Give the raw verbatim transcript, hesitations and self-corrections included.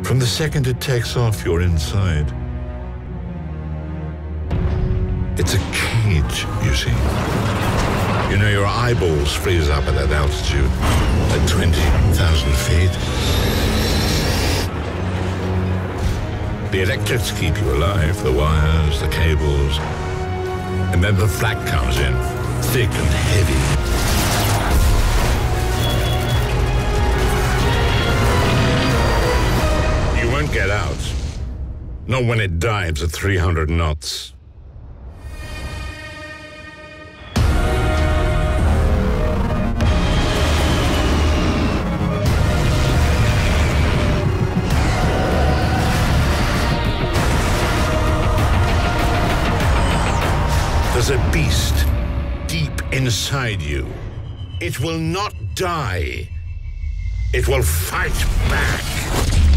From the second it takes off, you're inside. It's a cage, you see. You know, your eyeballs freeze up at that altitude, at twenty thousand feet. The electrics keep you alive, the wires, the cables. And then the flak comes in, thick and heavy. You won't get out. Not when it dives at three hundred knots. There's a beast deep inside you. It will not die. It will fight back.